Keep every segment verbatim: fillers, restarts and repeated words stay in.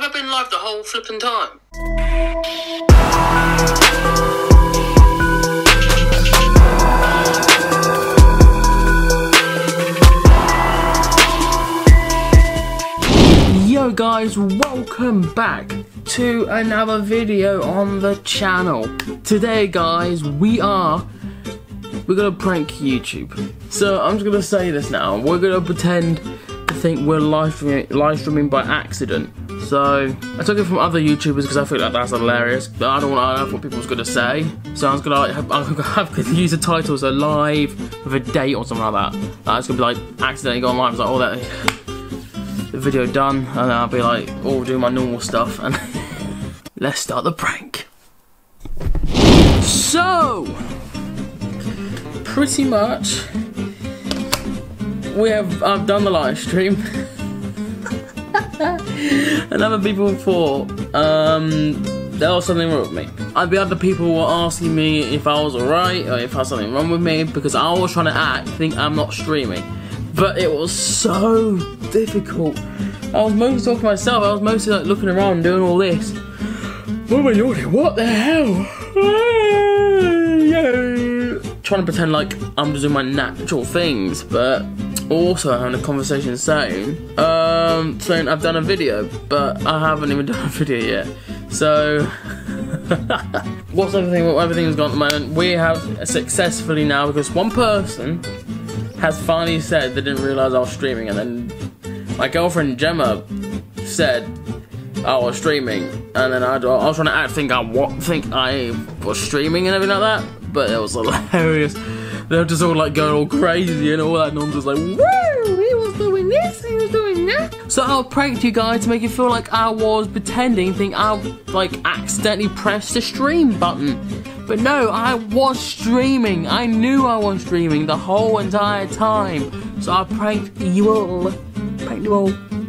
I been live the whole flipping time? Yo guys, welcome back to another video on the channel. Today guys, we are we're gonna prank YouTube. So I'm just gonna say this now. We're gonna pretend to think we're live streaming, live streaming by accident. So I took it from other YouTubers because I feel like that's hilarious. But I don't want to know what people's gonna say. So I'm just gonna like, have, I'm gonna have to use a title, so live with a date or something like that. Uh, it's gonna be like accidentally gone live. It's like all that. The video done, and then I'll be like, oh, do my normal stuff, and let's start the prank. So, pretty much, we have I've done the live stream, and other people thought um, there was something wrong with me. And the other people were asking me if I was alright or if I had something wrong with me because I was trying to act, think I'm not streaming. But it was so difficult. I was mostly talking to myself. I was mostly like looking around doing all this. What am I doing? What the hell? Trying to pretend like I'm just doing my natural things, but also having a conversation saying, um, saying I've done a video, but I haven't even done a video yet. So, what's everything? What everything's gone at the moment? We have successfully now, because one person has finally said they didn't realise I was streaming, and then my girlfriend Gemma said I was streaming, and then I, I was trying to act think I what think I was streaming and everything like that, but it was hilarious. They were just all like going all crazy and all that nonsense, like woo, he was doing this, he was doing that. So I'll prank you guys to make you feel like I was pretending, think I like accidentally pressed the stream button. But no, I was streaming. I knew I was streaming the whole entire time. So I pranked you all. Pranked you all.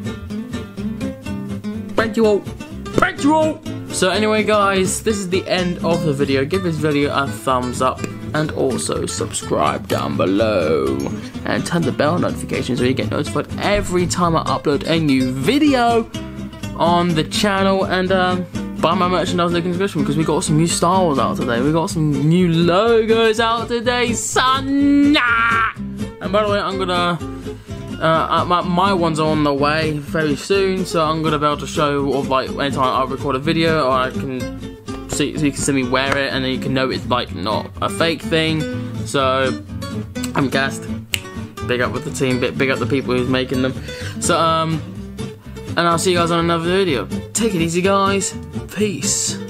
Pranked you all. Pranked you all. So anyway guys, this is the end of the video. Give this video a thumbs up. And also subscribe down below. And turn the bell notification so you get notified every time I upload a new video on the channel. And um... buy my merchandise link in the description because we got some new Star Wars out today. We got some new logos out today, son. And by the way, I'm gonna uh, my, my ones are on the way very soon, so I'm gonna be able to show of like anytime I record a video, or I can see so you can see me wear it, and then you can know it's like not a fake thing. So I'm gassed. Big up with the team, big big up the people who's making them. So um. And I'll see you guys on another video. Take it easy, guys. Peace.